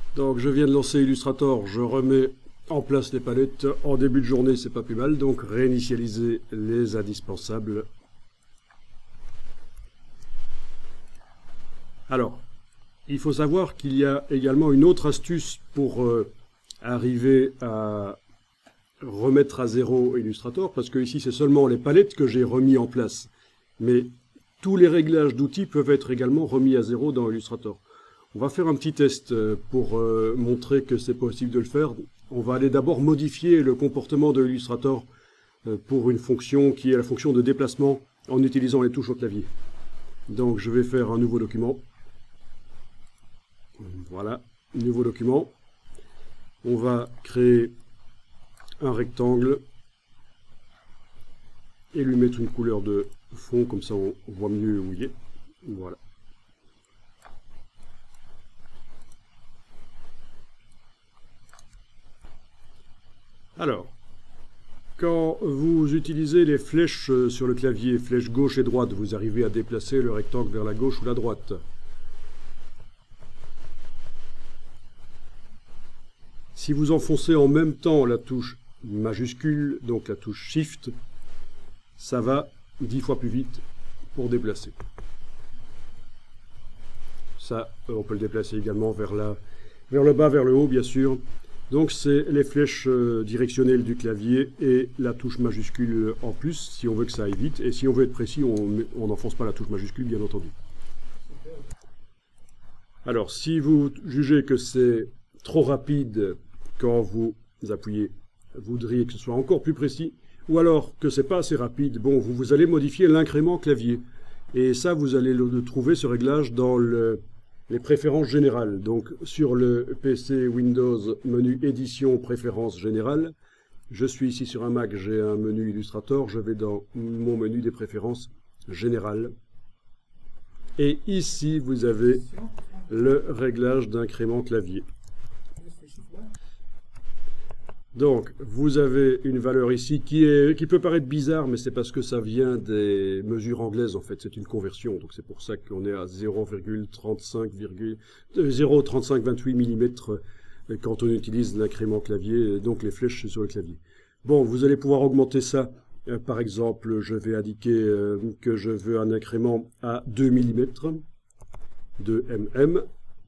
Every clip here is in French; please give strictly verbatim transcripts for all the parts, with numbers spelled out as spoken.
Donc je viens de lancer Illustrator, je remets en place les palettes. En début de journée, c'est pas plus mal, donc réinitialiser les indispensables. Alors, il faut savoir qu'il y a également une autre astuce pour euh, arriver à remettre à zéro Illustrator, parce que ici c'est seulement les palettes que j'ai remis en place. Mais tous les réglages d'outils peuvent être également remis à zéro dans Illustrator. On va faire un petit test pour euh, montrer que c'est possible de le faire. On va aller d'abord modifier le comportement de Illustrator euh, pour une fonction qui est la fonction de déplacement en utilisant les touches au clavier. Donc je vais faire un nouveau document. Voilà, nouveau document. On va créer un rectangle et lui mettre une couleur de fond, comme ça on voit mieux où il est. Voilà. Alors, quand vous utilisez les flèches sur le clavier, flèches gauche et droite, vous arrivez à déplacer le rectangle vers la gauche ou la droite. Si vous enfoncez en même temps la touche majuscule, donc la touche Shift, ça va dix fois plus vite pour déplacer. Ça, on peut le déplacer également vers, la, vers le bas, vers le haut, bien sûr. Donc c'est les flèches directionnelles du clavier et la touche majuscule en plus, si on veut que ça aille vite. Et si on veut être précis, on n'enfonce pas la touche majuscule, bien entendu. Alors, si vous jugez que c'est trop rapide quand vous appuyez, vous voudriez que ce soit encore plus précis, ou alors que c'est pas assez rapide, bon, vous, vous allez modifier l'incrément clavier. Et ça, vous allez le, le trouver, ce réglage, dans le, les préférences générales. Donc, sur le P C Windows, menu édition, préférences générales. Je suis ici sur un Mac, j'ai un menu Illustrator, je vais dans mon menu des préférences générales. Et ici, vous avez le réglage d'incrément clavier. Donc, vous avez une valeur ici qui, est, qui peut paraître bizarre, mais c'est parce que ça vient des mesures anglaises, en fait. C'est une conversion, donc c'est pour ça qu'on est à zéro virgule trente-cinq vingt-huit millimètres quand on utilise l'incrément clavier, donc les flèches sur le clavier. Bon, vous allez pouvoir augmenter ça. Euh, par exemple, je vais indiquer euh, que je veux un incrément à deux millimètres, deux millimètres.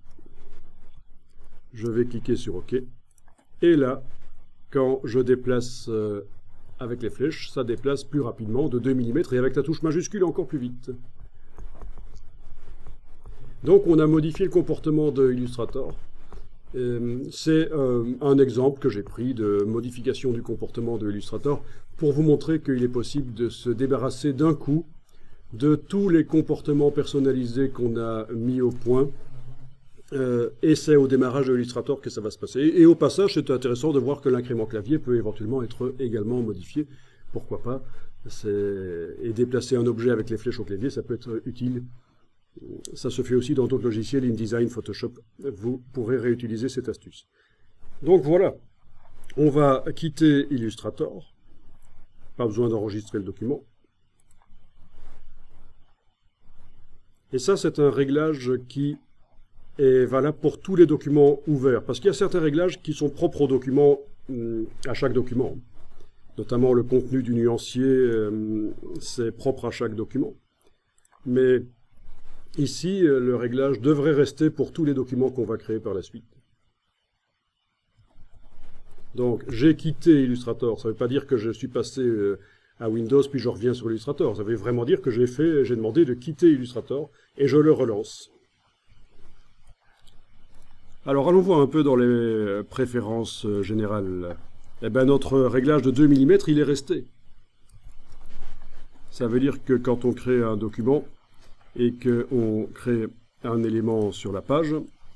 Je vais cliquer sur OK. Et là, quand je déplace euh, avec les flèches, ça déplace plus rapidement de deux millimètres et avec la touche majuscule encore plus vite. Donc on a modifié le comportement de Illustrator. Euh, C'est euh, un exemple que j'ai pris de modification du comportement de Illustrator pour vous montrer qu'il est possible de se débarrasser d'un coup de tous les comportements personnalisés qu'on a mis au point. Euh, et c'est au démarrage de Illustrator que ça va se passer. Et, et au passage, c'est intéressant de voir que l'incrément clavier peut éventuellement être également modifié. Pourquoi pas? Et déplacer un objet avec les flèches au clavier, ça peut être utile. Ça se fait aussi dans d'autres logiciels, InDesign, Photoshop. Vous pourrez réutiliser cette astuce. Donc voilà, on va quitter Illustrator. Pas besoin d'enregistrer le document. Et ça, c'est un réglage qui est valable pour tous les documents ouverts. Parce qu'il y a certains réglages qui sont propres aux documents, à chaque document. Notamment le contenu du nuancier, c'est propre à chaque document. Mais ici, le réglage devrait rester pour tous les documents qu'on va créer par la suite. Donc, j'ai quitté Illustrator. Ça ne veut pas dire que je suis passé à Windows, puis je reviens sur Illustrator. Ça veut vraiment dire que j'ai fait, j'ai demandé de quitter Illustrator, et je le relance. Alors, allons voir un peu dans les préférences générales. Eh bien, notre réglage de deux millimètres, il est resté. Ça veut dire que quand on crée un document et qu'on crée un élément sur la page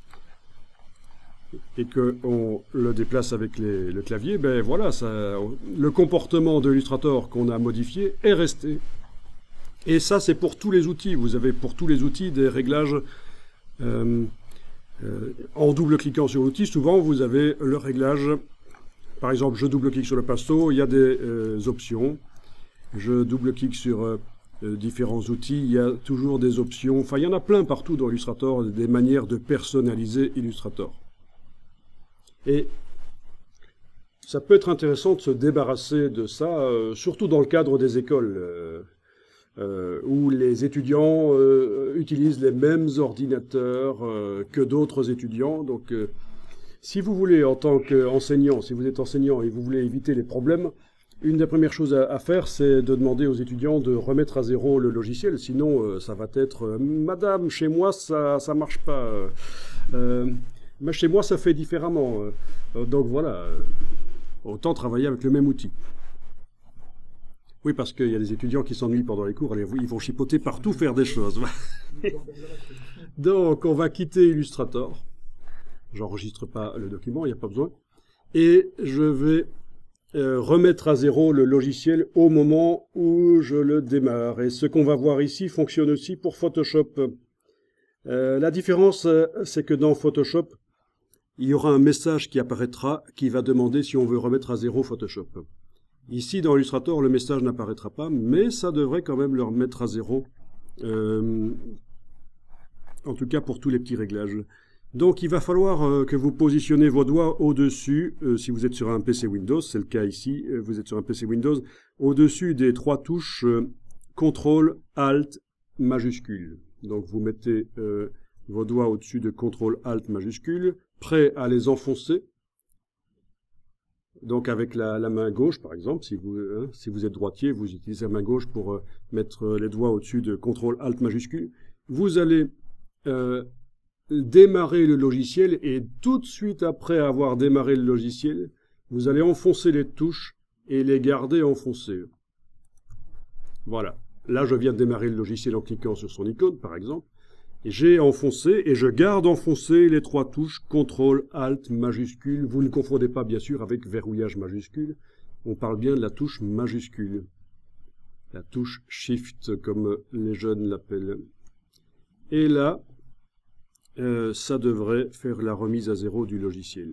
et qu'on le déplace avec les, le clavier, ben voilà, ça, le comportement de Illustrator qu'on a modifié est resté. Et ça, c'est pour tous les outils. Vous avez pour tous les outils des réglages... Euh, Euh, en double-cliquant sur l'outil, souvent vous avez le réglage. Par exemple, je double-clique sur le pinceau, il y a des euh, options. Je double-clique sur euh, différents outils, il y a toujours des options. Enfin, il y en a plein partout dans Illustrator, des manières de personnaliser Illustrator. Et ça peut être intéressant de se débarrasser de ça, euh, surtout dans le cadre des écoles, euh, euh, où les étudiants euh, utilisent les mêmes ordinateurs euh, que d'autres étudiants. Donc, euh, si vous voulez, en tant qu'enseignant, si vous êtes enseignant et vous voulez éviter les problèmes, une des premières choses à, à faire, c'est de demander aux étudiants de remettre à zéro le logiciel. Sinon, euh, ça va être euh, « Madame, chez moi, ça ça marche pas. Euh, mais chez moi, ça fait différemment. Euh, » Donc voilà, euh, autant travailler avec le même outil. Oui, parce qu'il y a des étudiants qui s'ennuient pendant les cours, ils vont chipoter partout, faire des choses. Donc, on va quitter Illustrator. J'enregistre pas le document, il n'y a pas besoin. Et je vais euh, remettre à zéro le logiciel au moment où je le démarre. Et ce qu'on va voir ici fonctionne aussi pour Photoshop. Euh, la différence, c'est que dans Photoshop, il y aura un message qui apparaîtra qui va demander si on veut remettre à zéro Photoshop. Ici, dans Illustrator, le message n'apparaîtra pas, mais ça devrait quand même le remettre à zéro. Euh, en tout cas, pour tous les petits réglages. Donc, il va falloir euh, que vous positionnez vos doigts au-dessus, euh, si vous êtes sur un P C Windows, c'est le cas ici, euh, vous êtes sur un P C Windows, au-dessus des trois touches euh, contrôle alt majuscule. Donc, vous mettez euh, vos doigts au-dessus de contrôle alt majuscule, prêt à les enfoncer. Donc, avec la, la main gauche, par exemple, si vous, hein, si vous êtes droitier, vous utilisez la main gauche pour euh, mettre les doigts au-dessus de contrôle alt majuscule. Vous allez euh, démarrer le logiciel et tout de suite après avoir démarré le logiciel, vous allez enfoncer les touches et les garder enfoncées. Voilà. Là, je viens de démarrer le logiciel en cliquant sur son icône, par exemple. Et j'ai enfoncé et je garde enfoncé les trois touches contrôle alt majuscule. Vous ne confondez pas, bien sûr, avec verrouillage majuscule. On parle bien de la touche majuscule. La touche Shift, comme les jeunes l'appellent. Et là, Euh, ça devrait faire la remise à zéro du logiciel.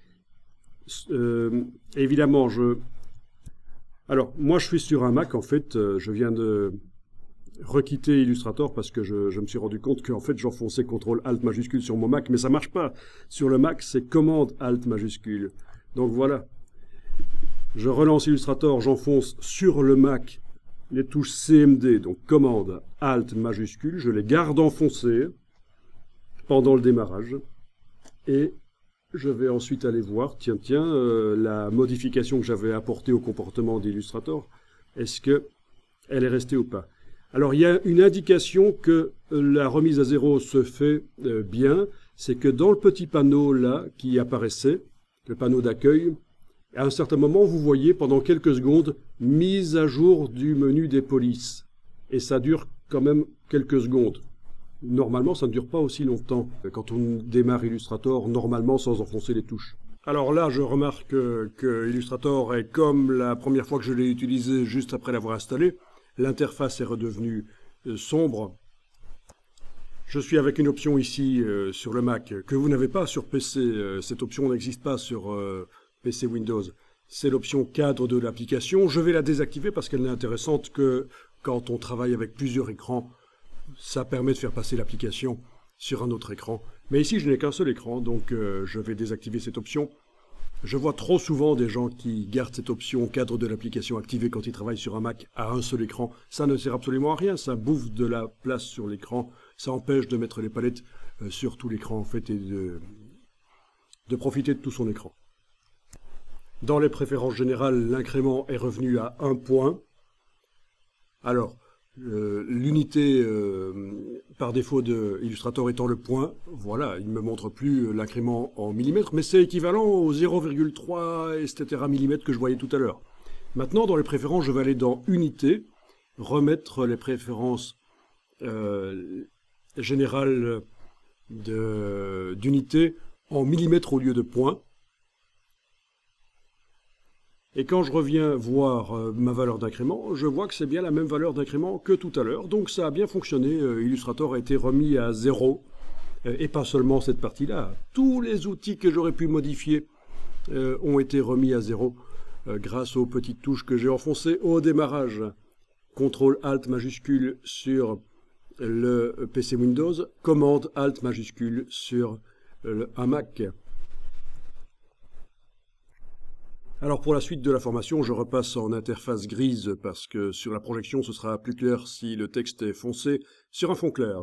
Euh, évidemment, je... Alors, moi, je suis sur un Mac, en fait. Euh, je viens de requitter Illustrator parce que je, je me suis rendu compte qu'en fait, j'enfonçais contrôle alt majuscule sur mon Mac, mais ça marche pas. Sur le Mac, c'est commande alt majuscule. Donc, voilà. Je relance Illustrator, j'enfonce sur le Mac les touches C M D, donc commande alt majuscule. Je les garde enfoncées pendant le démarrage, et je vais ensuite aller voir, tiens, tiens, euh, la modification que j'avais apportée au comportement d'Illustrator, est-ce que elle est restée ou pas? Alors, il y a une indication que la remise à zéro se fait euh, bien, c'est que dans le petit panneau là, qui apparaissait, le panneau d'accueil, à un certain moment, vous voyez pendant quelques secondes, mise à jour du menu des polices, et ça dure quand même quelques secondes. Normalement, ça ne dure pas aussi longtemps quand on démarre Illustrator, normalement sans enfoncer les touches. Alors là, je remarque que, que Illustrator est comme la première fois que je l'ai utilisé juste après l'avoir installé. L'interface est redevenue euh, sombre. Je suis avec une option ici euh, sur le Mac que vous n'avez pas sur P C. Euh, cette option n'existe pas sur euh, P C Windows. C'est l'option cadre de l'application. Je vais la désactiver parce qu'elle n'est intéressante que quand on travaille avec plusieurs écrans. Ça permet de faire passer l'application sur un autre écran. Mais ici, je n'ai qu'un seul écran, donc euh, je vais désactiver cette option. Je vois trop souvent des gens qui gardent cette option cadre de l'application activée quand ils travaillent sur un Mac à un seul écran. Ça ne sert absolument à rien, ça bouffe de la place sur l'écran. Ça empêche de mettre les palettes euh, sur tout l'écran, en fait, et de, de profiter de tout son écran. Dans les préférences générales, l'incrément est revenu à un point. Alors, Euh, l'unité euh, par défaut de Illustrator étant le point, voilà, il ne me montre plus l'incrément en millimètres, mais c'est équivalent aux zéro virgule trois, et cetera millimètres que je voyais tout à l'heure. Maintenant, dans les préférences, je vais aller dans Unité, remettre les préférences euh, générales d'unité en millimètres au lieu de points. Et quand je reviens voir euh, ma valeur d'incrément, je vois que c'est bien la même valeur d'incrément que tout à l'heure. Donc ça a bien fonctionné, euh, Illustrator a été remis à zéro. Euh, et pas seulement cette partie-là. Tous les outils que j'aurais pu modifier euh, ont été remis à zéro euh, grâce aux petites touches que j'ai enfoncées au démarrage. contrôle alt majuscule sur le P C Windows, commande alt majuscule sur le, un Mac. Alors pour la suite de la formation, je repasse en interface grise parce que sur la projection, ce sera plus clair si le texte est foncé sur un fond clair.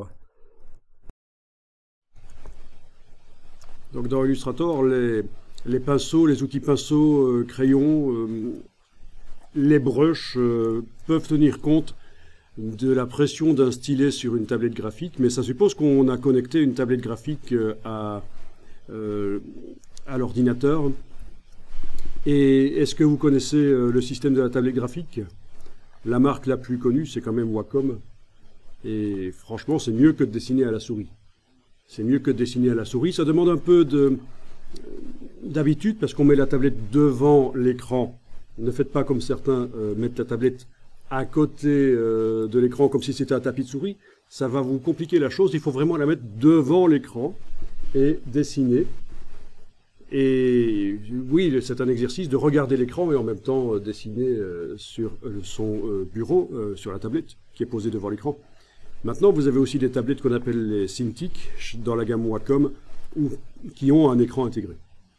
Donc dans Illustrator, les, les pinceaux, les outils pinceaux, euh, crayons, euh, les brushes euh, peuvent tenir compte de la pression d'un stylet sur une tablette graphique, mais ça suppose qu'on a connecté une tablette graphique à, euh, à l'ordinateur. Et est-ce que vous connaissez euh, le système de la tablette graphique? La marque la plus connue, c'est quand même Wacom. Et franchement, c'est mieux que de dessiner à la souris. C'est mieux que de dessiner à la souris. Ça demande un peu de, d'habitude, parce qu'on met la tablette devant l'écran. Ne faites pas comme certains, euh, mettre la tablette à côté euh, de l'écran comme si c'était un tapis de souris. Ça va vous compliquer la chose. Il faut vraiment la mettre devant l'écran et dessiner. Et oui, c'est un exercice de regarder l'écran et en même temps euh, dessiner euh, sur euh, son euh, bureau, euh, sur la tablette qui est posée devant l'écran. Maintenant, vous avez aussi des tablettes qu'on appelle les Cintiq dans la gamme Wacom, ou, qui ont un écran intégré.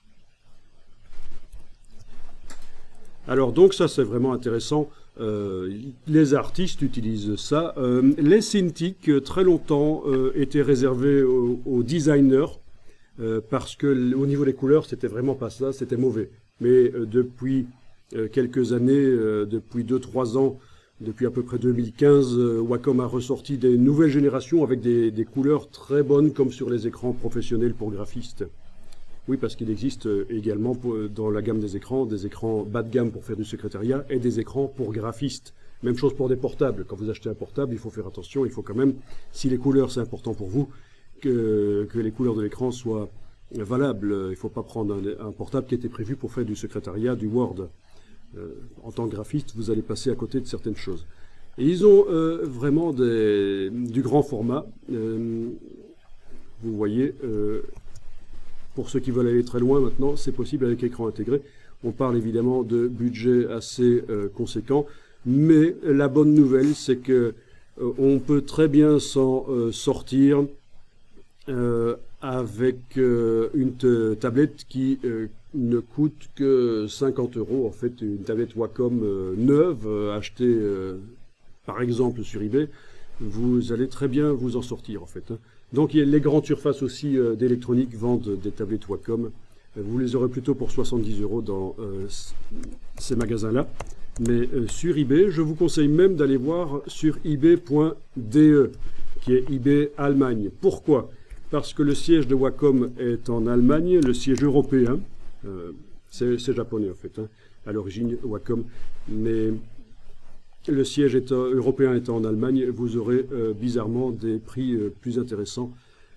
Alors donc ça c'est vraiment intéressant. Euh, les artistes utilisent ça. Euh, les Cintiq, très longtemps, euh, étaient réservés aux, aux designers, euh, parce que au niveau des couleurs, c'était vraiment pas ça, c'était mauvais. Mais euh, depuis euh, quelques années, euh, depuis deux trois ans, depuis à peu près deux mille quinze, euh, Wacom a ressorti des nouvelles générations avec des, des couleurs très bonnes, comme sur les écrans professionnels pour graphistes. Oui, parce qu'il existe également pour, dans la gamme des écrans, des écrans bas de gamme pour faire du secrétariat et des écrans pour graphistes. Même chose pour des portables. Quand vous achetez un portable, il faut faire attention. Il faut quand même, si les couleurs c'est important pour vous, que, que les couleurs de l'écran soient valables. Il ne faut pas prendre un, un portable qui était prévu pour faire du secrétariat, du Word. Euh, en tant que graphiste, vous allez passer à côté de certaines choses. Et ils ont euh, vraiment des, du grand format. Euh, vous voyez... Euh, Pour ceux qui veulent aller très loin maintenant, c'est possible avec écran intégré. On parle évidemment de budget assez euh, conséquent, mais la bonne nouvelle, c'est que euh, on peut très bien s'en euh, sortir euh, avec euh, une tablette qui euh, ne coûte que cinquante euros. En fait, une tablette Wacom euh, neuve, euh, achetée euh, par exemple sur eBay, vous allez très bien vous en sortir en fait. Hein. Donc les grandes surfaces aussi euh, d'électronique vendent des tablettes Wacom. Vous les aurez plutôt pour soixante-dix euros dans euh, ces magasins-là. Mais euh, sur eBay, je vous conseille même d'aller voir sur ebay point de, qui est eBay Allemagne. Pourquoi? Parce que le siège de Wacom est en Allemagne, le siège européen, euh, c'est japonais en fait, hein, à l'origine Wacom, mais le siège est, euh, européen étant en Allemagne, vous aurez euh, bizarrement des prix euh, plus intéressants.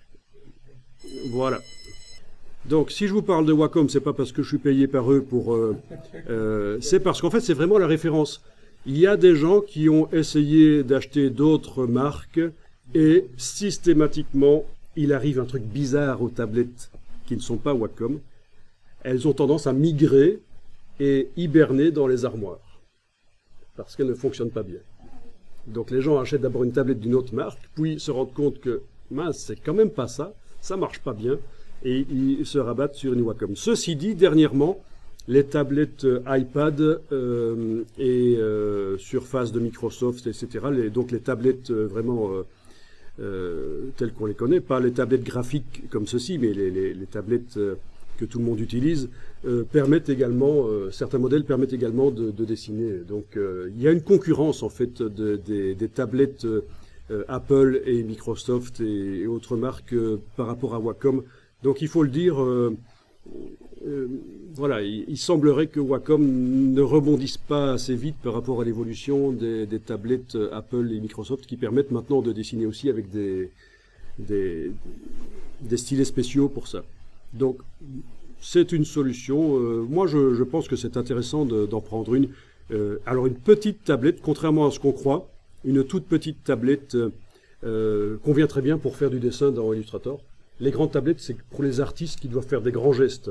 Voilà. Donc, si je vous parle de Wacom, c'est pas parce que je suis payé par eux pour... Euh, euh, c'est parce qu'en fait, c'est vraiment la référence. Il y a des gens qui ont essayé d'acheter d'autres marques et systématiquement, il arrive un truc bizarre aux tablettes qui ne sont pas Wacom. Elles ont tendance à migrer et hiberner dans les armoires parce qu'elles ne fonctionnent pas bien. Donc, les gens achètent d'abord une tablette d'une autre marque, puis se rendent compte que, mince, c'est quand même pas ça, ça marche pas bien. Et ils se rabattent sur une Wacom. Ceci dit, dernièrement, les tablettes euh, iPad euh, et euh, Surface de Microsoft, et cetera, les, donc les tablettes euh, vraiment euh, euh, telles qu'on les connaît, pas les tablettes graphiques comme ceci, mais les, les, les tablettes euh, que tout le monde utilise, euh, permettent également, euh, certains modèles permettent également de, de dessiner. Donc euh, il y a une concurrence en fait de, de, des tablettes euh, Apple et Microsoft et, et autres marques euh, par rapport à Wacom. Donc il faut le dire, euh, euh, voilà, il, il semblerait que Wacom ne rebondisse pas assez vite par rapport à l'évolution des, des tablettes Apple et Microsoft qui permettent maintenant de dessiner aussi avec des, des, des stylets spéciaux pour ça. Donc c'est une solution, euh, moi je, je pense que c'est intéressant d'en de, prendre une. Euh, alors une petite tablette, contrairement à ce qu'on croit, une toute petite tablette euh, convient très bien pour faire du dessin dans Illustrator. Les grandes tablettes, c'est pour les artistes qui doivent faire des grands gestes.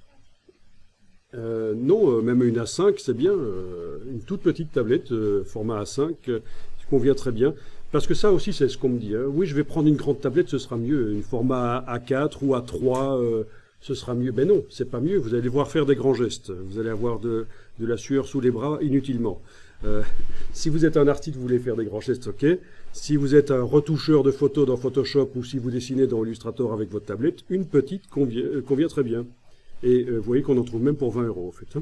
Euh, non, euh, même une A cinq, c'est bien. Euh, une toute petite tablette, euh, format A cinq, euh, qui convient très bien. Parce que ça aussi, c'est ce qu'on me dit. Hein. Oui, je vais prendre une grande tablette, ce sera mieux. Une format A quatre ou A trois, euh, ce sera mieux. Ben non, c'est pas mieux. Vous allez devoir faire des grands gestes. Vous allez avoir de, de la sueur sous les bras inutilement. Euh, si vous êtes un artiste, vous voulez faire des grands gestes, ok. Si vous êtes un retoucheur de photos dans Photoshop ou si vous dessinez dans Illustrator avec votre tablette, une petite convient, euh, convient très bien. Et euh, vous voyez qu'on en trouve même pour vingt euros en fait. Hein.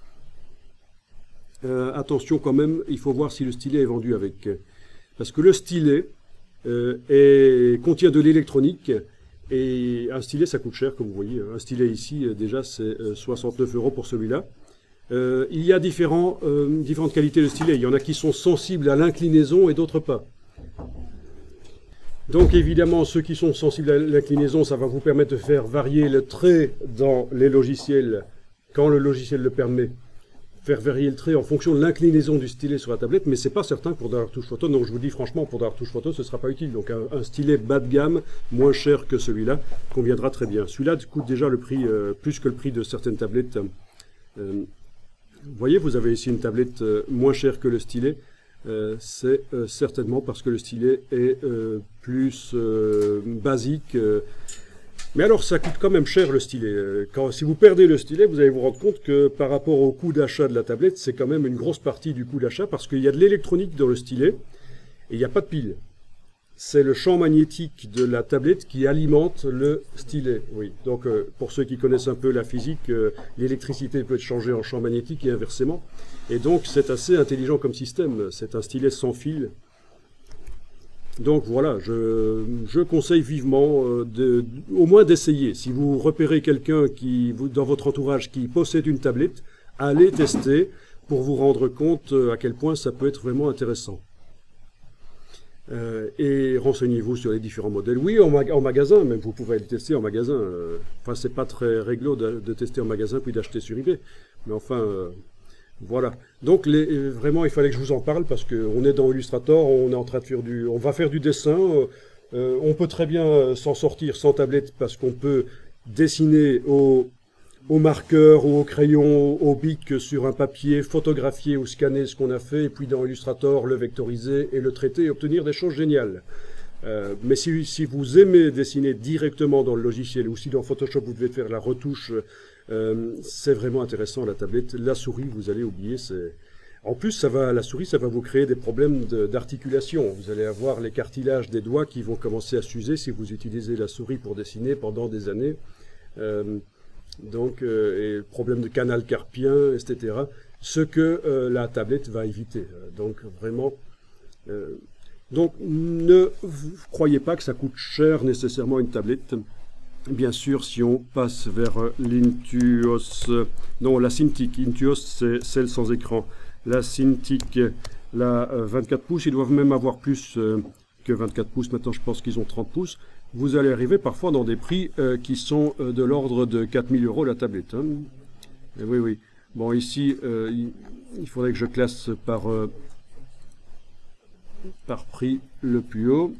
Euh, attention quand même, il faut voir si le stylet est vendu avec. Parce que le stylet euh, est, contient de l'électronique. Et un stylet, ça coûte cher, comme vous voyez. Un stylet ici, déjà, c'est soixante-neuf euros pour celui-là. Euh, il y a différents, euh, différentes qualités de stylet. Il y en a qui sont sensibles à l'inclinaison et d'autres pas. Donc, évidemment, ceux qui sont sensibles à l'inclinaison, ça va vous permettre de faire varier le trait dans les logiciels, quand le logiciel le permet. Faire varier le trait en fonction de l'inclinaison du stylet sur la tablette, mais c'est pas certain pour de la retouche photo. Donc je vous dis franchement, pour de la retouche photo, ce sera pas utile. Donc un, un stylet bas de gamme, moins cher que celui-là, conviendra très bien. Celui-là coûte déjà le prix, euh, plus que le prix de certaines tablettes. Euh, vous voyez, vous avez ici une tablette euh, moins chère que le stylet. Euh, c'est euh, certainement parce que le stylet est euh, plus euh, basique. Euh, Mais alors, ça coûte quand même cher le stylet. Quand, si vous perdez le stylet, vous allez vous rendre compte que par rapport au coût d'achat de la tablette, c'est quand même une grosse partie du coût d'achat parce qu'il y a de l'électronique dans le stylet et il n'y a pas de pile. C'est le champ magnétique de la tablette qui alimente le stylet. Oui. Donc, euh, pour ceux qui connaissent un peu la physique, euh, l'électricité peut être changée en champ magnétique et inversement. Et donc, c'est assez intelligent comme système. C'est un stylet sans fil. Donc voilà, je, je conseille vivement euh, de, au moins d'essayer. Si vous repérez quelqu'un qui, vous, dans votre entourage qui possède une tablette, allez tester pour vous rendre compte à quel point ça peut être vraiment intéressant. Euh, et renseignez-vous sur les différents modèles. Oui, en, mag en magasin, même vous pouvez le tester en magasin. Euh, enfin, c'est pas très réglo de, de tester en magasin puis d'acheter sur eBay. Mais enfin... Euh, Voilà. Donc les, vraiment, il fallait que je vous en parle parce qu'on est dans Illustrator, on est en train de faire du, on va faire du dessin. Euh, on peut très bien s'en sortir sans tablette parce qu'on peut dessiner au, au marqueur ou au crayon, au bic sur un papier, photographier ou scanner ce qu'on a fait, et puis dans Illustrator le vectoriser et le traiter et obtenir des choses géniales. Euh, mais si, si vous aimez dessiner directement dans le logiciel ou si dans Photoshop vous devez faire la retouche. Euh, c'est vraiment intéressant la tablette. La souris, vous allez oublier. En plus, ça va, la souris, ça va vous créer des problèmes d'articulation. Vous allez avoir les cartilages des doigts qui vont commencer à s'user si vous utilisez la souris pour dessiner pendant des années. Euh, donc, euh, et problème de canal carpien, et cetera. Ce que euh, la tablette va éviter. Donc, vraiment... Euh, donc, ne vous croyez pas que ça coûte cher nécessairement une tablette. Bien sûr, si on passe vers l'Intuos, non, la Cintiq, Intuos c'est celle sans écran. La Cintiq, la vingt-quatre pouces, ils doivent même avoir plus euh, que vingt-quatre pouces, maintenant je pense qu'ils ont trente pouces. Vous allez arriver parfois dans des prix euh, qui sont euh, de l'ordre de quatre mille euros la tablette. Hein. Et oui, oui. Bon, ici, euh, il, il faudrait que je classe par, euh, par prix le plus haut.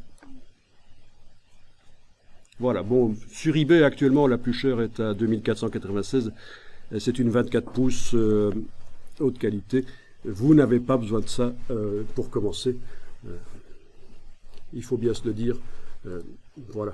Voilà, bon, sur eBay actuellement la plus chère est à deux mille quatre cent quatre-vingt-seize, c'est une vingt-quatre pouces euh, haute qualité. Vous n'avez pas besoin de ça euh, pour commencer, euh, il faut bien se le dire, euh, voilà.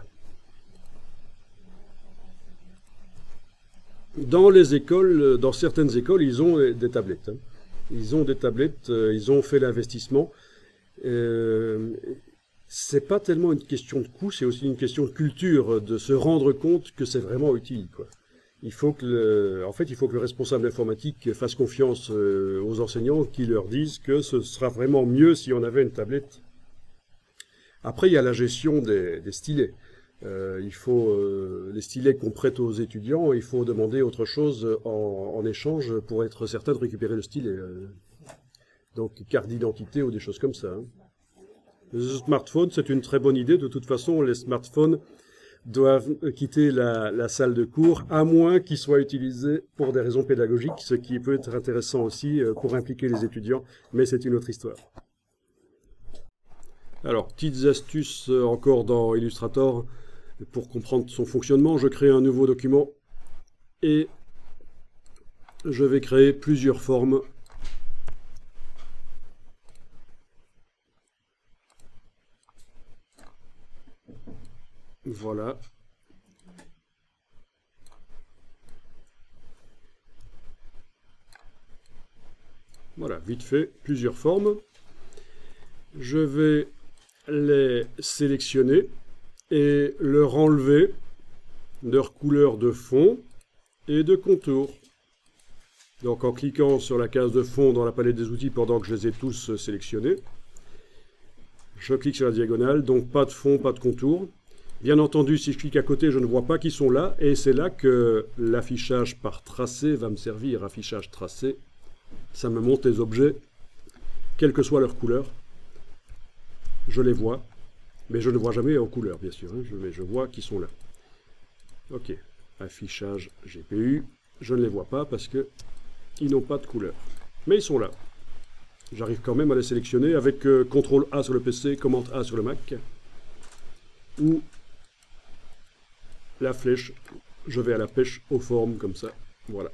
Dans les écoles, dans certaines écoles, ils ont des tablettes, hein. Ils ont des tablettes, euh, ils ont fait l'investissement. Euh, C'est pas tellement une question de coût, c'est aussi une question de culture, de se rendre compte que c'est vraiment utile, quoi. Il faut que le, en fait, il faut que le responsable informatique fasse confiance euh, aux enseignants qui leur disent que ce sera vraiment mieux si on avait une tablette. Après, il y a la gestion des, des stylets. Euh, il faut euh, les stylets qu'on prête aux étudiants, il faut demander autre chose en, en échange pour être certain de récupérer le stylet. Euh, donc, carte d'identité ou des choses comme ça, hein. Le smartphone, c'est une très bonne idée. De toute façon, les smartphones doivent quitter la, la salle de cours, à moins qu'ils soient utilisés pour des raisons pédagogiques, ce qui peut être intéressant aussi pour impliquer les étudiants, mais c'est une autre histoire. Alors, petites astuces encore dans Illustrator pour comprendre son fonctionnement. Je crée un nouveau document et je vais créer plusieurs formes. Voilà. Voilà, vite fait, plusieurs formes. Je vais les sélectionner et leur enlever leur couleur de fond et de contour. Donc en cliquant sur la case de fond dans la palette des outils pendant que je les ai tous sélectionnés, je clique sur la diagonale, donc pas de fond, pas de contour. Bien entendu, si je clique à côté, je ne vois pas qu'ils sont là, et c'est là que l'affichage par tracé va me servir. Affichage tracé, ça me montre les objets, quelle que soit leur couleur. Je les vois, mais je ne vois jamais en couleur, bien sûr, hein, je, mais je vois qu'ils sont là. Ok, affichage G P U, je ne les vois pas parce que ils n'ont pas de couleur. Mais ils sont là. J'arrive quand même à les sélectionner avec euh, contrôle A sur le P C, commande A sur le Mac. Ou la flèche, je vais à la pêche aux formes comme ça. Voilà.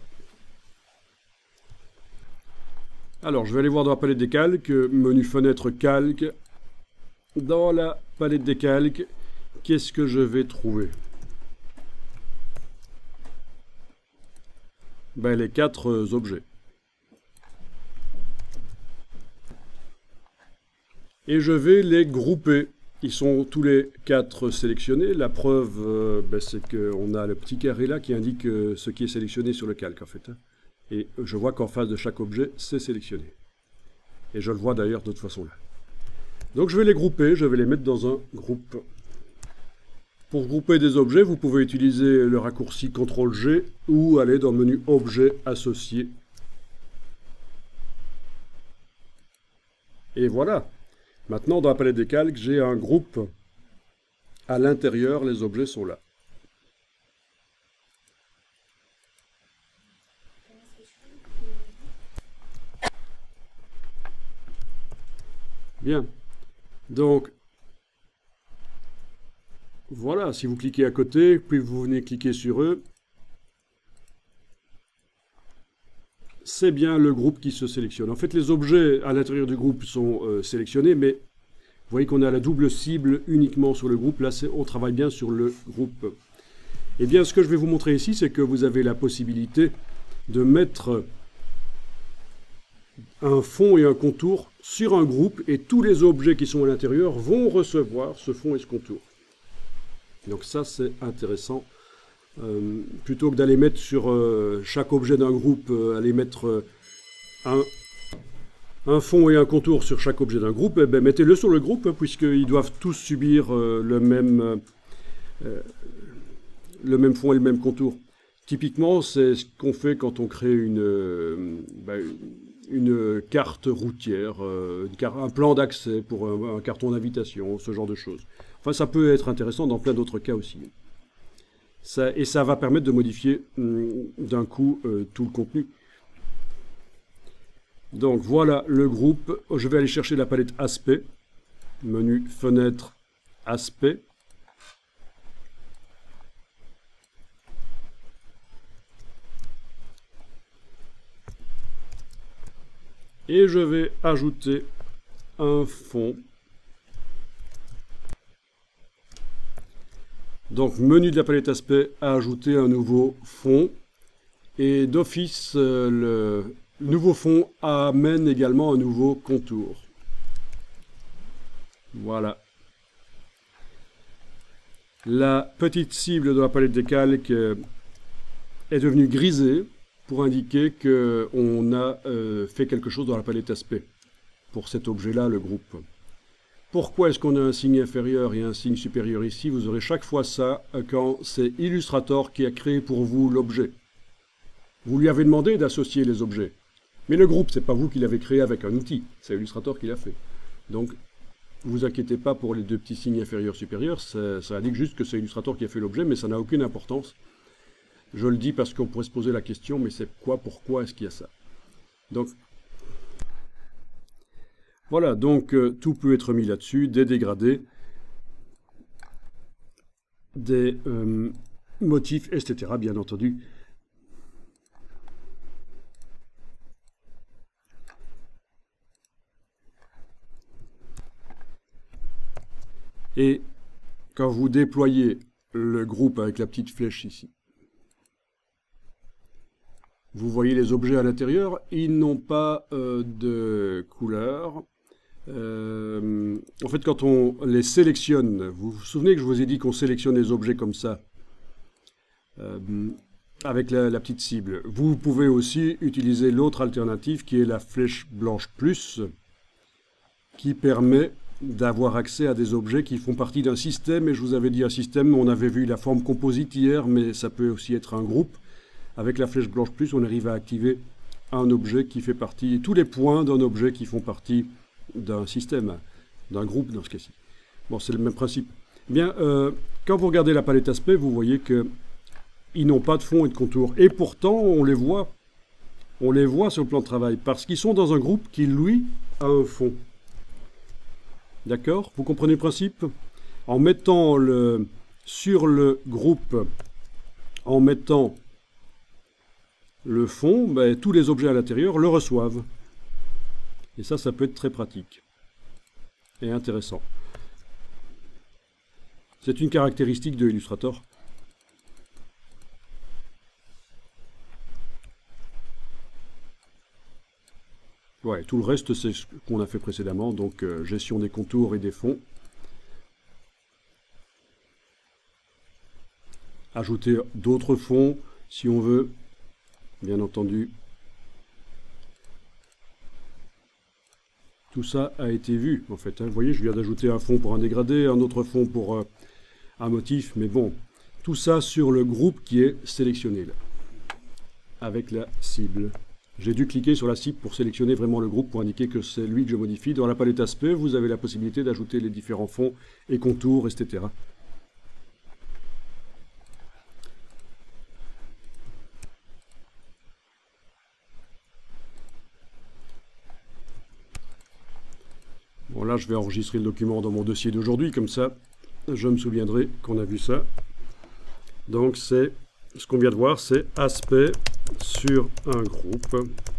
Alors, je vais aller voir dans la palette des calques, menu fenêtre calque. Dans la palette des calques, qu'est-ce que je vais trouver? Ben, les quatre euh, objets. Et je vais les grouper. Ils sont tous les quatre sélectionnés. La preuve, euh, ben, c'est qu'on a le petit carré là qui indique euh, ce qui est sélectionné sur le calque en fait. Hein. Et je vois qu'en face de chaque objet, c'est sélectionné. Et je le vois d'ailleurs de toute façon là. Donc je vais les grouper, je vais les mettre dans un groupe. Pour grouper des objets, vous pouvez utiliser le raccourci contrôle G ou aller dans le menu Objets associés. Et voilà. Maintenant, dans la palette des calques, j'ai un groupe. À l'intérieur, les objets sont là. Bien. Donc, voilà, si vous cliquez à côté, puis vous venez cliquer sur eux, c'est bien le groupe qui se sélectionne. En fait, les objets à l'intérieur du groupe sont euh, sélectionnés, mais vous voyez qu'on a la double cible uniquement sur le groupe. Là, on travaille bien sur le groupe. Eh bien, ce que je vais vous montrer ici, c'est que vous avez la possibilité de mettre un fond et un contour sur un groupe, et tous les objets qui sont à l'intérieur vont recevoir ce fond et ce contour. Donc ça, c'est intéressant. Euh, plutôt que d'aller mettre sur euh, chaque objet d'un groupe, euh, aller mettre euh, un, un fond et un contour sur chaque objet d'un groupe, eh ben, mettez-le sur le groupe, hein, puisqu'ils doivent tous subir euh, le, même, euh, le même fond et le même contour. Typiquement, c'est ce qu'on fait quand on crée une, euh, ben, une carte routière, euh, une carte, un plan d'accès pour un, un carton d'invitation, ce genre de choses. Enfin, ça peut être intéressant dans plein d'autres cas aussi. Ça, et ça va permettre de modifier hum, d'un coup euh, tout le contenu. Donc voilà le groupe. Je vais aller chercher la palette aspect. Menu fenêtre aspect. Et je vais ajouter un fond. Donc, menu de la palette aspect, ajouter un nouveau fond. Et d'office, euh, le nouveau fond amène également un nouveau contour. Voilà. La petite cible de la palette des calques euh, est devenue grisée pour indiquer qu'on a euh, fait quelque chose dans la palette aspect. Pour cet objet-là, le groupe. Pourquoi est-ce qu'on a un signe inférieur et un signe supérieur ici? Vous aurez chaque fois ça quand c'est Illustrator qui a créé pour vous l'objet. Vous lui avez demandé d'associer les objets. Mais le groupe, c'est pas vous qui l'avez créé avec un outil. C'est Illustrator qui l'a fait. Donc, ne vous inquiétez pas pour les deux petits signes inférieurs supérieurs. Ça, ça indique juste que c'est Illustrator qui a fait l'objet, mais ça n'a aucune importance. Je le dis parce qu'on pourrait se poser la question, mais c'est quoi, pourquoi est-ce qu'il y a ça? Donc, voilà, donc euh, tout peut être mis là-dessus, des dégradés, des euh, motifs, et cetera, bien entendu. Et quand vous déployez le groupe avec la petite flèche ici, Vous voyez les objets à l'intérieur, ils n'ont pas euh, de couleur. Euh, en fait, quand on les sélectionne, vous vous souvenez que je vous ai dit qu'on sélectionne les objets comme ça, euh, avec la, la petite cible. Vous pouvez aussi utiliser l'autre alternative qui est la flèche blanche plus, qui permet d'avoir accès à des objets qui font partie d'un système. Et je vous avais dit un système, on avait vu la forme composite hier, mais ça peut aussi être un groupe. Avec la flèche blanche plus, on arrive à activer un objet qui fait partie, tous les points d'un objet qui font partie d'un système, d'un groupe dans ce cas-ci. Bon, c'est le même principe. Eh bien, euh, quand vous regardez la palette aspect, vous voyez que ils n'ont pas de fond et de contour. Et pourtant, on les voit. On les voit sur le plan de travail, parce qu'ils sont dans un groupe qui, lui, a un fond. D'accord? Vous comprenez le principe? En mettant le, sur le groupe, en mettant le fond, ben, tous les objets à l'intérieur le reçoivent. Et ça, ça peut être très pratique et intéressant. C'est une caractéristique de Illustrator. Ouais, tout le reste, c'est ce qu'on a fait précédemment, donc euh, gestion des contours et des fonds. Ajouter d'autres fonds, si on veut, bien entendu. Tout ça a été vu, en fait. Hein. Vous voyez, je viens d'ajouter un fond pour un dégradé, un autre fond pour euh, un motif, mais bon, tout ça sur le groupe qui est sélectionné, là, avec la cible. J'ai dû cliquer sur la cible pour sélectionner vraiment le groupe pour indiquer que c'est lui que je modifie. Dans la palette aspect, vous avez la possibilité d'ajouter les différents fonds et contours, et cetera. Bon, là, je vais enregistrer le document dans mon dossier d'aujourd'hui, comme ça, je me souviendrai qu'on a vu ça. Donc, c'est ce qu'on vient de voir, c'est aspect sur un groupe.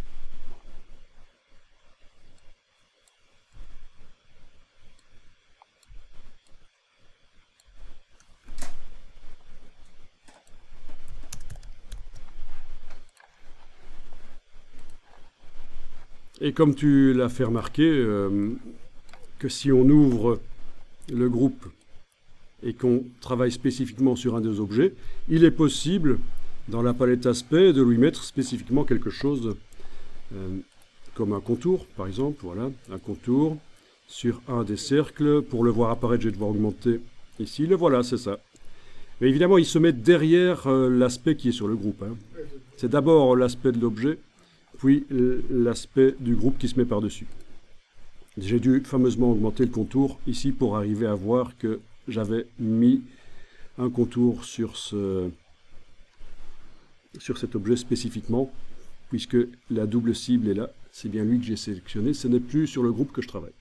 Et comme tu l'as fait remarquer, euh, que si on ouvre le groupe et qu'on travaille spécifiquement sur un des objets, il est possible, dans la palette aspect, de lui mettre spécifiquement quelque chose, euh, comme un contour, par exemple, voilà, un contour sur un des cercles. Pour le voir apparaître, je vais devoir augmenter ici. Le voilà, c'est ça. Mais évidemment, il se met derrière euh, l'aspect qui est sur le groupe. Hein. C'est d'abord l'aspect de l'objet, puis l'aspect du groupe qui se met par-dessus. J'ai dû fameusement augmenter le contour ici pour arriver à voir que j'avais mis un contour sur, ce, sur cet objet spécifiquement, puisque la double cible est là. C'est bien lui que j'ai sélectionné. Ce n'est plus sur le groupe que je travaille.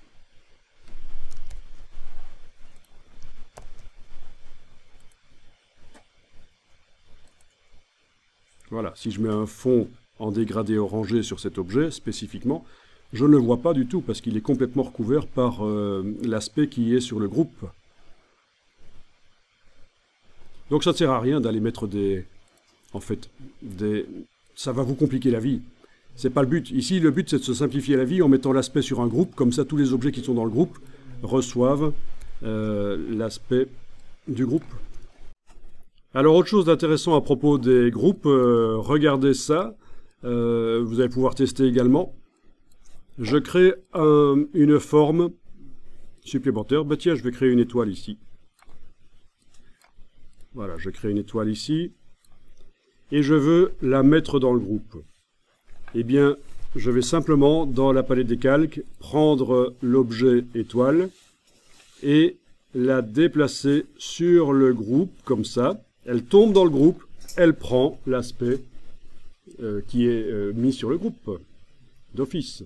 Voilà, si je mets un fond en dégradé orangé sur cet objet spécifiquement, je ne le vois pas du tout parce qu'il est complètement recouvert par euh, l'aspect qui est sur le groupe. Donc ça ne sert à rien d'aller mettre des... En fait, des... ça va vous compliquer la vie. C'est pas le but. Ici, le but, c'est de se simplifier la vie en mettant l'aspect sur un groupe. Comme ça, tous les objets qui sont dans le groupe reçoivent euh, l'aspect du groupe. Alors, autre chose d'intéressant à propos des groupes, euh, regardez ça. Euh, vous allez pouvoir tester également. Je crée un, une forme supplémentaire. Bah tiens, je vais créer une étoile ici. Voilà, je crée une étoile ici. Et je veux la mettre dans le groupe. Eh bien, je vais simplement, dans la palette des calques, prendre l'objet étoile et la déplacer sur le groupe, comme ça. Elle tombe dans le groupe, elle prend l'aspect euh, qui est euh, mis sur le groupe d'office.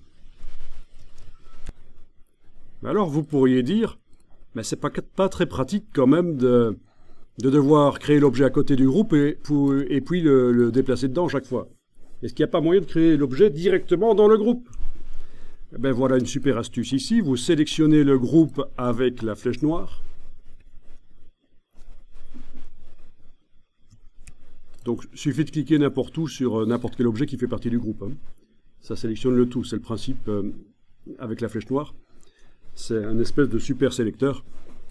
Alors vous pourriez dire, mais c'est pas, pas très pratique quand même de, de devoir créer l'objet à côté du groupe et, pour, et puis le, le déplacer dedans chaque fois. Est-ce qu'il n'y a pas moyen de créer l'objet directement dans le groupe? Eh bien voilà une super astuce ici. Vous sélectionnez le groupe avec la flèche noire. Donc il suffit de cliquer n'importe où sur euh, n'importe quel objet qui fait partie du groupe. Hein. Ça sélectionne le tout, c'est le principe euh, avec la flèche noire. C'est un espèce de super sélecteur.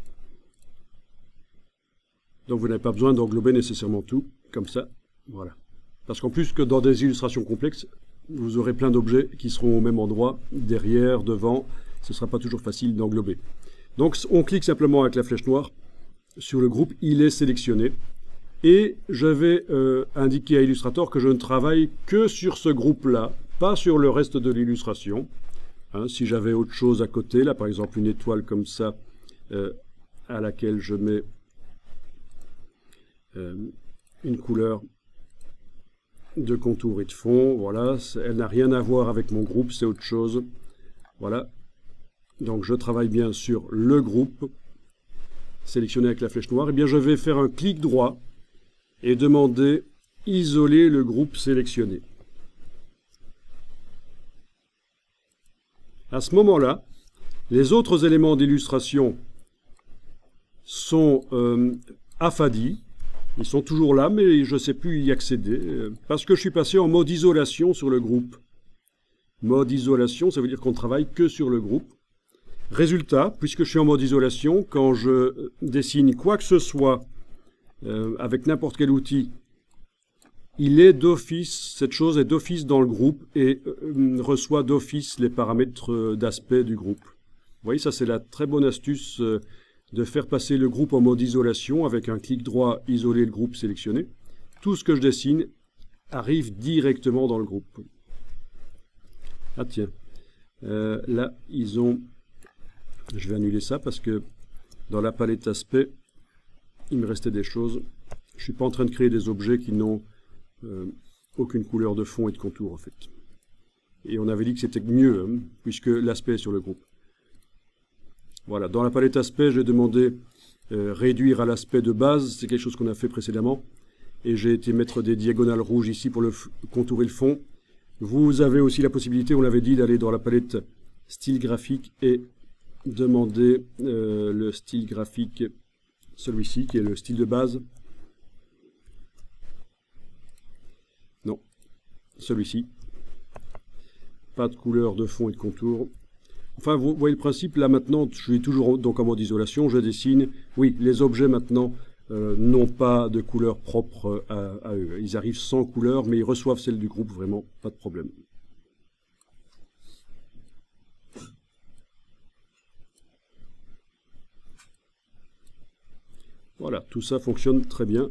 Donc vous n'avez pas besoin d'englober nécessairement tout, comme ça. Voilà. Parce qu'en plus que dans des illustrations complexes, vous aurez plein d'objets qui seront au même endroit, derrière, devant. Ce ne sera pas toujours facile d'englober. Donc on clique simplement avec la flèche noire sur le groupe, il est sélectionné. Et je vais euh, indiquer à Illustrator que je ne travaille que sur ce groupe-là, pas sur le reste de l'illustration. Hein, si j'avais autre chose à côté, là par exemple une étoile comme ça, euh, à laquelle je mets euh, une couleur de contour et de fond, voilà, elle n'a rien à voir avec mon groupe, c'est autre chose. Voilà. Donc je travaille bien sur le groupe, sélectionné avec la flèche noire, et bien je vais faire un clic droit et demander isoler le groupe sélectionné. À ce moment-là, les autres éléments d'illustration sont euh, affadis, ils sont toujours là, mais je ne sais plus y accéder, euh, parce que je suis passé en mode isolation sur le groupe. Mode isolation, ça veut dire qu'on ne travaille que sur le groupe. Résultat, puisque je suis en mode isolation, quand je dessine quoi que ce soit euh, avec n'importe quel outil, il est d'office, cette chose est d'office dans le groupe et euh, reçoit d'office les paramètres d'aspect du groupe. Vous voyez, ça c'est la très bonne astuce euh, de faire passer le groupe en mode isolation avec un clic droit, isoler le groupe sélectionné. Tout ce que je dessine arrive directement dans le groupe. Ah tiens, euh, là ils ont... Je vais annuler ça parce que dans la palette aspect, il me restait des choses. Je ne suis pas en train de créer des objets qui n'ont euh, aucune couleur de fond et de contour en fait. Et on avait dit que c'était mieux, hein, puisque l'aspect est sur le groupe. Voilà, dans la palette aspect, j'ai demandé euh, réduire à l'aspect de base, c'est quelque chose qu'on a fait précédemment. Et j'ai été mettre des diagonales rouges ici pour le contourer le fond. Vous avez aussi la possibilité, on l'avait dit, d'aller dans la palette style graphique et demander euh, le style graphique, celui-ci qui est le style de base. Non, celui-ci. Pas de couleur de fond et de contour. Enfin, vous voyez le principe, là maintenant, je suis toujours donc en mode isolation, je dessine. Oui, les objets maintenant euh, n'ont pas de couleur propre à, à eux. Ils arrivent sans couleur, mais ils reçoivent celle du groupe, vraiment, pas de problème. Voilà, tout ça fonctionne très bien.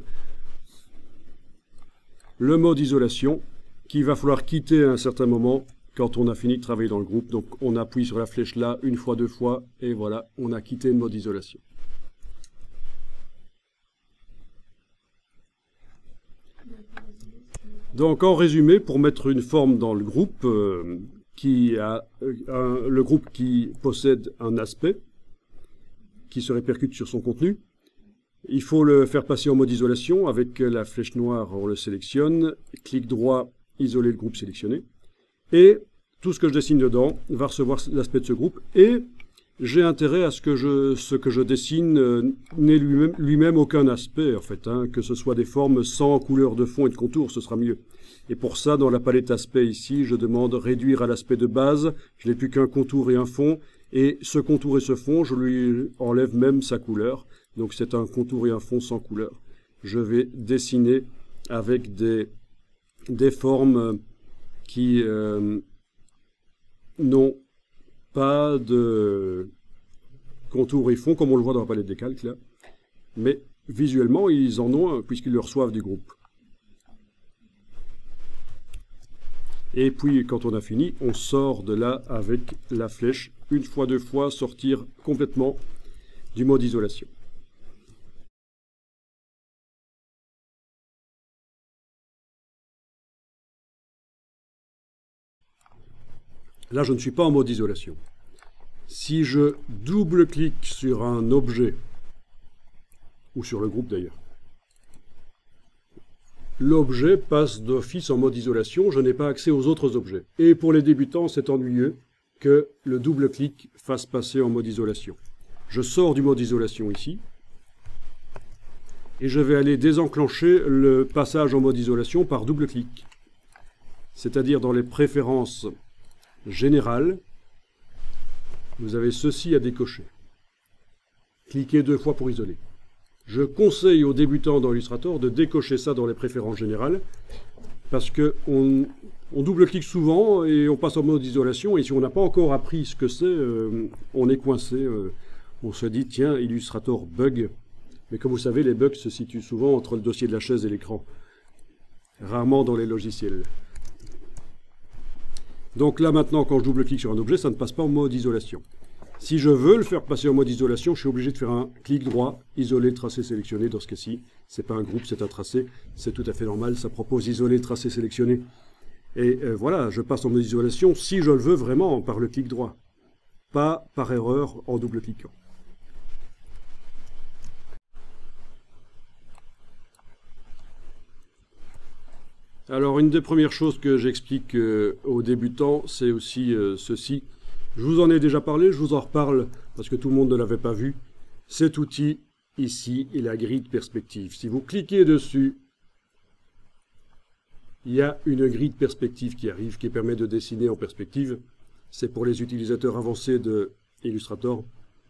Le mode isolation, qu'il va falloir quitter à un certain moment quand on a fini de travailler dans le groupe. Donc on appuie sur la flèche là, une fois, deux fois, et voilà, on a quitté le mode isolation. Donc en résumé, pour mettre une forme dans le groupe, euh, qui a un, le groupe qui possède un aspect, qui se répercute sur son contenu, il faut le faire passer en mode isolation. Avec la flèche noire, on le sélectionne. Clic droit, isoler le groupe sélectionné. Et tout ce que je dessine dedans va recevoir l'aspect de ce groupe. Et j'ai intérêt à ce que je, ce que je dessine euh, n'ait lui-même lui-même aucun aspect, en fait. Hein, que ce soit des formes sans couleur de fond et de contour, ce sera mieux. Et pour ça, dans la palette aspect ici, je demande réduire à l'aspect de base. Je n'ai plus qu'un contour et un fond. Et ce contour et ce fond, je lui enlève même sa couleur. Donc c'est un contour et un fond sans couleur. Je vais dessiner avec des, des formes qui euh, n'ont pas de contour et fond, comme on le voit dans la palette des calques là. Mais visuellement, ils en ont un, puisqu'ils le reçoivent du groupe. Et puis, quand on a fini, on sort de là avec la flèche. Une fois, deux fois, sortir complètement du mode isolation. Là, je ne suis pas en mode isolation. Si je double-clique sur un objet, ou sur le groupe d'ailleurs, l'objet passe d'office en mode isolation, je n'ai pas accès aux autres objets. Et pour les débutants, c'est ennuyeux que le double-clic fasse passer en mode isolation. Je sors du mode isolation ici, et je vais aller désenclencher le passage en mode isolation par double clic. C'est-à-dire dans les préférences générales, vous avez ceci à décocher. Cliquez deux fois pour isoler. Je conseille aux débutants dans Illustrator de décocher ça dans les préférences générales, parce qu'on on double-clique souvent et on passe en mode isolation, et si on n'a pas encore appris ce que c'est, euh, on est coincé. Euh, on se dit, tiens, Illustrator bug. Mais comme vous savez, les bugs se situent souvent entre le dossier de la chaise et l'écran. Rarement dans les logiciels. Donc là, maintenant, quand je double-clique sur un objet, ça ne passe pas en mode isolation. Si je veux le faire passer en mode isolation, je suis obligé de faire un clic droit, isoler, tracé, sélectionné. Dans ce cas-ci, c'est pas un groupe, c'est un tracé. C'est tout à fait normal, ça propose isoler, tracé, sélectionné. Et euh, voilà, je passe en mode isolation si je le veux vraiment par le clic droit. Pas par erreur en double-cliquant. Alors, une des premières choses que j'explique euh, aux débutants, c'est aussi euh, ceci. Je vous en ai déjà parlé, je vous en reparle parce que tout le monde ne l'avait pas vu. Cet outil, ici, est la grille de perspective. Si vous cliquez dessus, il y a une grille de perspective qui arrive, qui permet de dessiner en perspective. C'est pour les utilisateurs avancés de Illustrator.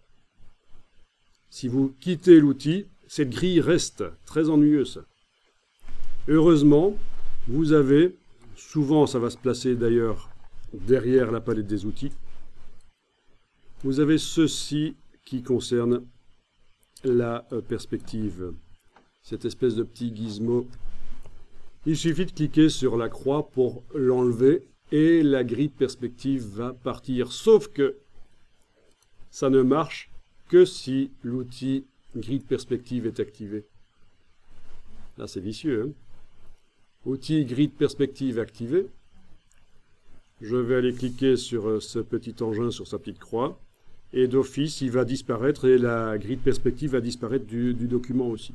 Si vous quittez l'outil, cette grille reste très ennuyeuse. Heureusement, vous avez, souvent ça va se placer d'ailleurs derrière la palette des outils, vous avez ceci qui concerne la euh, perspective, cette espèce de petit gizmo. Il suffit de cliquer sur la croix pour l'enlever et la grille de perspective va partir. Sauf que ça ne marche que si l'outil grille de perspective est activé. Là c'est vicieux, hein? Outil grille de perspective activé. Je vais aller cliquer sur ce petit engin, sur sa petite croix. Et d'office, il va disparaître et la grille de perspective va disparaître du, du document aussi.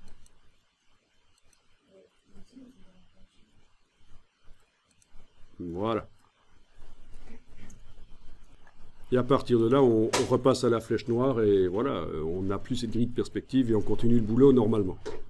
Voilà. Et à partir de là, on, on repasse à la flèche noire et voilà, on n'a plus cette grille de perspective et on continue le boulot normalement.